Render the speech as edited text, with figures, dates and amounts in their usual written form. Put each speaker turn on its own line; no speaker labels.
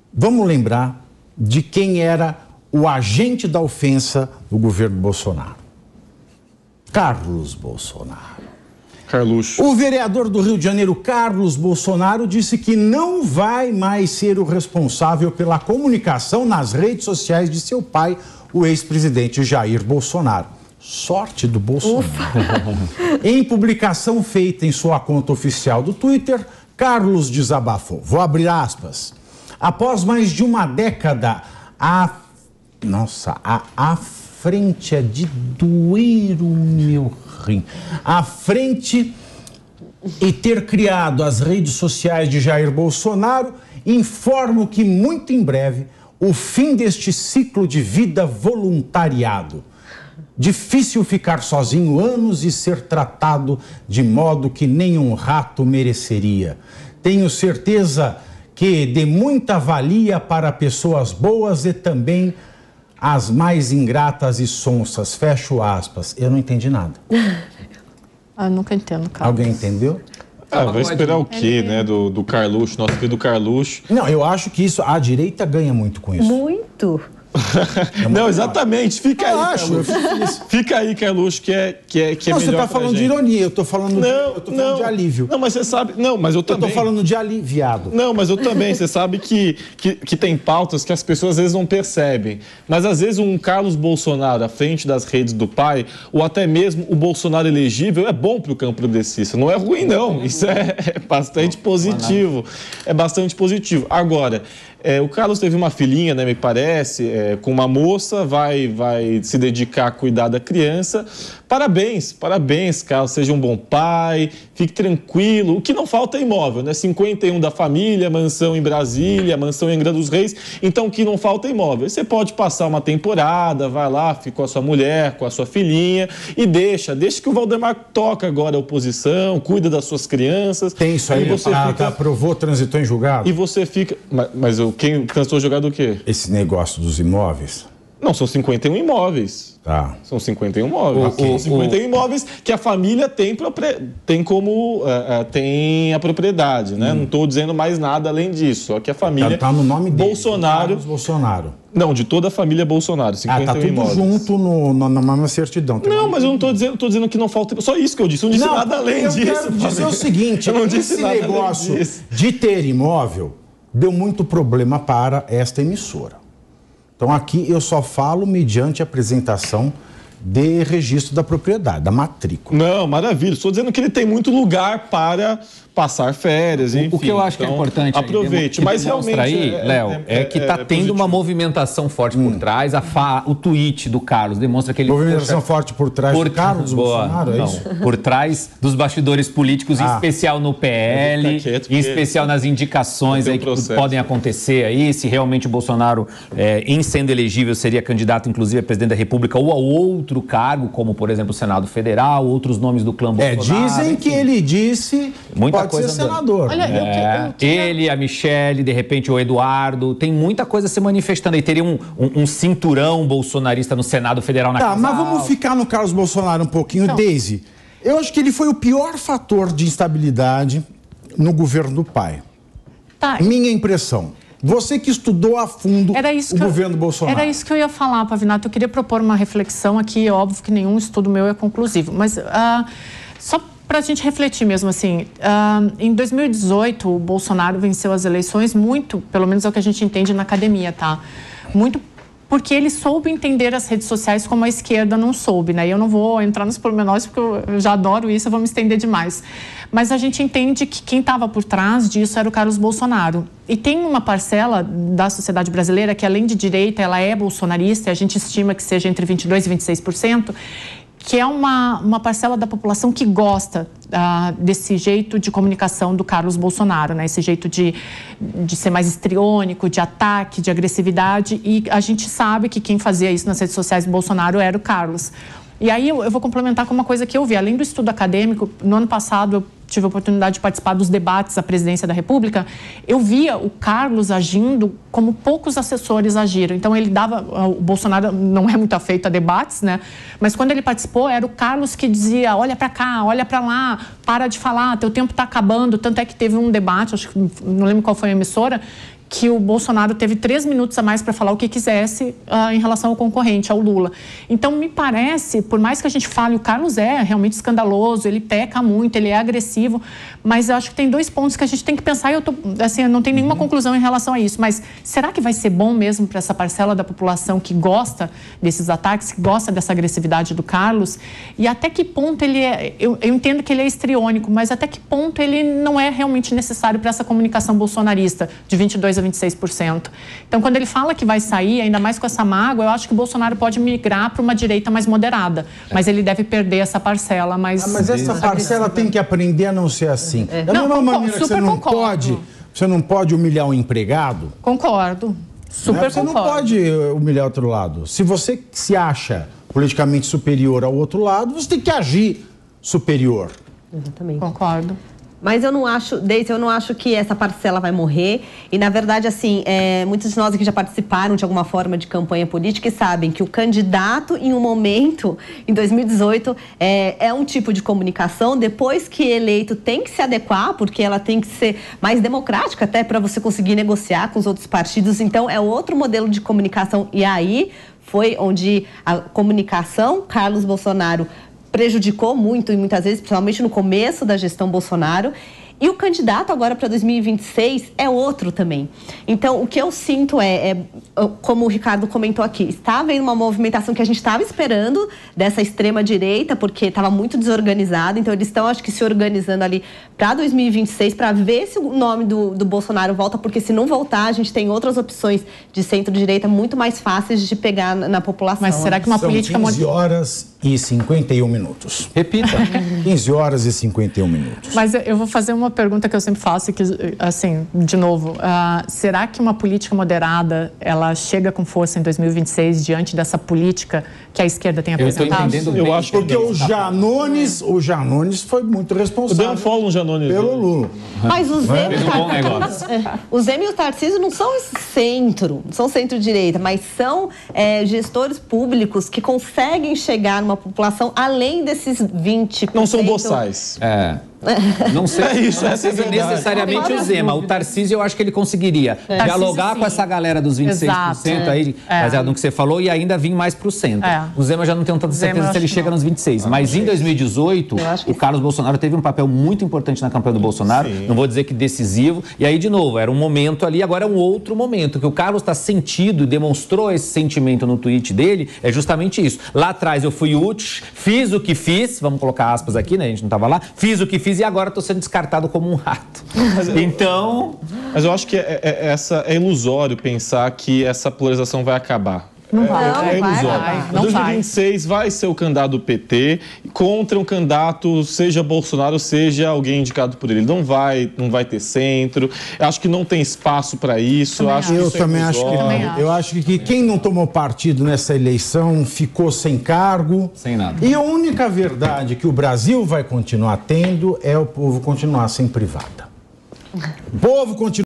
vamos lembrar de quem era o agente da ofensa do governo Bolsonaro. Carlos Bolsonaro.
Carluxo.
O vereador do Rio de Janeiro, Carlos Bolsonaro, disse que não vai mais ser o responsável pela comunicação nas redes sociais de seu pai, o ex-presidente Jair Bolsonaro. Sorte do Bolsonaro. Em publicação feita em sua conta oficial do Twitter, Carlos desabafou. Vou abrir aspas. Após mais de uma década, a frente é de doer o meu rim. À frente e ter criado as redes sociais de Jair Bolsonaro, informo que muito em breve o fim deste ciclo de vida voluntariado. Difícil ficar sozinho anos e ser tratado de modo que nem um rato mereceria. Tenho certeza que de muita valia para pessoas boas e também as mais ingratas e sonsas. Fecho aspas. Eu não entendi nada.
Eu nunca entendo, Carlos.
Alguém entendeu?
Vai esperar o quê, né, do Carluxo, nosso querido Carluxo?
Não, eu acho que isso, a direita ganha muito com isso.
Muito.
Não, exatamente. Fica aí, Carluxo. Fica aí, Carluxo, que é melhor.
Você está falando de ironia, eu estou falando, de alívio.
Não, mas você sabe. Não, mas eu também.
Eu estou falando de aliviado.
Não, mas eu também. Você sabe que tem pautas que as pessoas às vezes não percebem. Mas às vezes um Carlos Bolsonaro à frente das redes do pai, ou até mesmo o Bolsonaro elegível, é bom para o campo progressista. Não é ruim, não. Isso é bastante positivo. É bastante positivo. Agora, o Carlos teve uma filhinha, né, me parece, com uma moça, vai se dedicar a cuidar da criança. Parabéns, Carlos, seja um bom pai, fique tranquilo. O que não falta é imóvel, né? 51 da família, mansão em Brasília, mansão em Angra dos Reis. Então, o que não falta é imóvel. Você pode passar uma temporada, vai lá, fica com a sua mulher, com a sua filhinha e deixa que o Valdemar toca agora a oposição, cuida das suas crianças.
Tem isso aí, aprovou, transitou em julgado.
E você fica... Mas quem transitou julgado o quê?
Esse negócio dos imóveis?
Não, são 51 imóveis.
Tá.
São 51 imóveis. São 51 imóveis que a família tem a propriedade, né? Não estou dizendo mais nada além disso. Só que a família...
Tá no nome dele,
Bolsonaro.
Bolsonaro.
Não, de toda a família Bolsonaro. 51
tá tudo
imóveis.
Junto na mesma certidão.
Não, mas eu não estou dizendo, dizendo que não falta... Só isso que eu disse. Eu não disse nada além disso.
Eu quero dizer o seguinte,
eu não disse
esse
nada
negócio de ter imóvel deu muito problema para esta emissora. Então aqui eu só falo mediante apresentação de registro da propriedade, da matrícula.
Não, maravilha. Estou dizendo que ele tem muito lugar para passar férias, enfim.
O que eu acho que é importante
aproveite, mas realmente
aí, Léo, é que está tendo uma movimentação forte por trás. O tweet do Carlos demonstra que ele...
Movimentação forte por trás do Carlos Bolsonaro, é isso?
Por trás dos bastidores políticos, em especial no PL, em especial nas indicações aí que podem acontecer aí, se realmente o Bolsonaro, em sendo elegível, seria candidato, inclusive, a presidente da República ou a outro cargo, como, por exemplo, o Senado Federal, outros nomes do clã Bolsonaro.
Dizem que ele disse... Pode ser senador.
Olha,
ele, a Michele, de repente o Eduardo, tem muita coisa se manifestando aí. Teria um cinturão bolsonarista no Senado Federal na casa.
Mas vamos ficar no Carlos Bolsonaro um pouquinho. Então, Deise, eu acho que ele foi o pior fator de instabilidade no governo do pai. Minha impressão. Você que estudou a fundo o governo Bolsonaro.
Era isso que eu ia falar, Pavinato. Eu queria propor uma reflexão aqui. É óbvio que nenhum estudo meu é conclusivo, mas só para a gente refletir mesmo assim, em 2018 o Bolsonaro venceu as eleições muito, pelo menos é o que a gente entende na academia, tá? Muito porque ele soube entender as redes sociais como a esquerda não soube, né? E eu não vou entrar nos pormenores porque eu já adoro isso, eu vou me estender demais. Mas a gente entende que quem estava por trás disso era o Carlos Bolsonaro. E tem uma parcela da sociedade brasileira que, além de direita, ela é bolsonarista, e a gente estima que seja entre 22% e 26%, que é uma parcela da população que gosta desse jeito de comunicação do Carlos Bolsonaro, né? Esse jeito de ser mais histriônico, de ataque, de agressividade, e a gente sabe que quem fazia isso nas redes sociais do Bolsonaro era o Carlos. E aí eu vou complementar com uma coisa que eu vi. Além do estudo acadêmico, no ano passado eu tive a oportunidade de participar dos debates à presidência da República. Eu via o Carlos agindo como poucos assessores agiram. Então ele dava... O Bolsonaro não é muito afeito a debates, né? Mas quando ele participou, era o Carlos que dizia: olha para cá, olha para lá, para de falar, teu tempo está acabando. Tanto é que teve um debate, acho que não lembro qual foi a emissora, que o Bolsonaro teve 3 minutos a mais para falar o que quisesse em relação ao concorrente, ao Lula. Então, me parece, por mais que a gente fale, o Carlos é realmente escandaloso, ele peca muito, ele é agressivo, mas eu acho que tem 2 pontos que a gente tem que pensar, e eu não tenho nenhuma conclusão em relação a isso, mas será que vai ser bom mesmo para essa parcela da população que gosta desses ataques, que gosta dessa agressividade do Carlos? E até que ponto ele é... Eu entendo que ele é histriônico, mas até que ponto ele não é realmente necessário para essa comunicação bolsonarista de 22% a 26%. Então, quando ele fala que vai sair, ainda mais com essa mágoa, eu acho que o Bolsonaro pode migrar para uma direita mais moderada, mas ele deve perder essa parcela mais...
mas essa parcela tem que aprender a não ser assim. Da mesma maneira que você não pode humilhar um empregado...
Concordo. Super
Você não pode humilhar outro lado. Se você se acha politicamente superior ao outro lado, você tem que agir superior.
Exatamente.
Concordo.
Mas eu não acho que essa parcela vai morrer. E, na verdade, assim, muitos de nós aqui já participaram de alguma forma de campanha política e sabem que o candidato, em um momento, em 2018, é um tipo de comunicação. Depois que eleito, tem que se adequar, porque ela tem que ser mais democrática, até para você conseguir negociar com os outros partidos. Então, é outro modelo de comunicação. E aí foi onde a comunicação, Carlos Bolsonaro, prejudicou muito, e muitas vezes, principalmente no começo da gestão Bolsonaro. E o candidato agora para 2026 é outro também. Então, o que eu sinto como o Ricardo comentou aqui, está havendo uma movimentação que a gente estava esperando dessa extrema-direita, porque estava muito desorganizado. Então, eles estão, acho que, se organizando ali para 2026, para ver se o nome do Bolsonaro volta, porque se não voltar, a gente tem outras opções de centro-direita muito mais fáceis de pegar na população.
Mas será que uma política...
São 15 horas e 51 minutos.
Repita.
15 horas e 51 minutos.
Mas eu vou fazer uma pergunta que eu sempre faço, que, assim, de novo, será que uma política moderada, ela chega com força em 2026 diante dessa política que a esquerda tem apresentado?
Eu acho porque o Janones foi muito responsável.
O Janones
pelo Lula.
Mas o Zema e o Tarcísio não são centro, não são centro-direita, mas são gestores públicos que conseguem chegar numa população além desses 20%.
Não são boçais.
Não sei se necessariamente o Zema. O Tarcísio, eu acho que ele conseguiria dialogar com essa galera dos 26% aí, baseado no que você falou, e ainda vir mais pro centro. O Zema já não tenho tanta certeza se ele chega nos 26. Mas em 2018, o Carlos Bolsonaro teve um papel muito importante na campanha do Bolsonaro. Sim. Não vou dizer que decisivo. E aí, de novo, era um momento ali, agora é um outro momento, que o Carlos está sentido e demonstrou esse sentimento no tweet dele, é justamente isso. Lá atrás eu fui útil, fiz o que fiz, vamos colocar aspas aqui, né? A gente não estava lá, fiz o que fiz e agora estou sendo descartado como um rato.
Mas eu acho que é ilusório pensar que essa polarização vai acabar.
Não vai.
É ilusório. Em 2026 vai ser o candidato do PT contra um candidato, seja Bolsonaro, seja alguém indicado por ele. Não vai ter centro. Eu acho que não tem espaço para isso.
Eu acho que quem não tomou partido nessa eleição ficou sem cargo.
Sem nada.
E a única verdade que o Brasil vai continuar tendo é o povo continuar sem privada. O povo continua